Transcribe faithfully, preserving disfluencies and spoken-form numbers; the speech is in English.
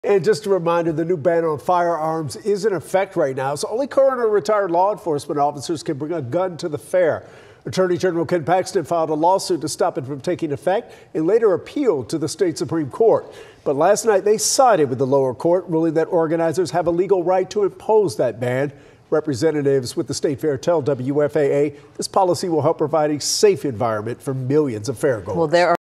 And just a reminder, the new ban on firearms is in effect right now, so only current or retired law enforcement officers can bring a gun to the fair. Attorney General Ken Paxton filed a lawsuit to stop it from taking effect and later appealed to the state Supreme Court. But last night they sided with the lower court, ruling that organizers have a legal right to impose that ban. Representatives with the state fair tell W F A A this policy will help provide a safe environment for millions of fairgoers. Well, there are